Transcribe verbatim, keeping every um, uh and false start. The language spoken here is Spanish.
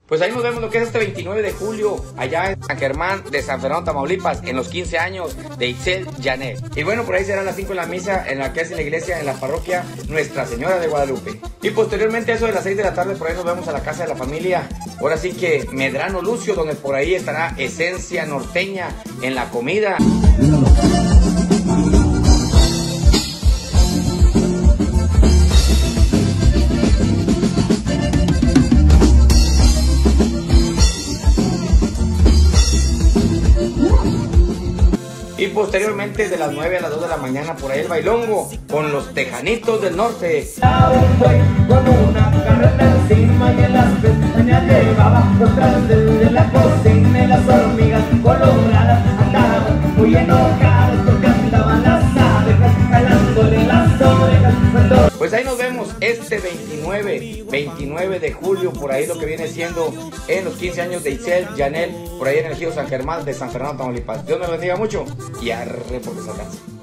Pues ahí nos vemos lo que es este veintinueve de julio, allá en San Germán de San Fernando, Tamaulipas, en los quince años de Itzel Janet. Y bueno, por ahí serán las cinco en la misa, en la que es en la iglesia, en la parroquia Nuestra Señora de Guadalupe. Y posteriormente, eso de las seis de la tarde, por ahí nos vemos a la casa de la familia. Ahora sí que Medrano Lucio, donde por ahí estará Esencia Norteña en la comida. Y posteriormente de las nueve a las dos de la mañana por ahí el bailongo con los Tejanitos del Norte. Con una carreta encima y en las pestañas llevaba detrás de la cocina y las hormigas coloradas andaban muy enojadas porque andaban las abejas jalándole las orejas. Pues ahí nos vemos este veintinueve, veintinueve de julio, por ahí lo que viene siendo en los quince años de Itzel Janet, por ahí en el Ejido San Germán de San Fernando, Tamaulipas. Dios me lo bendiga mucho y arre porque se alcanza.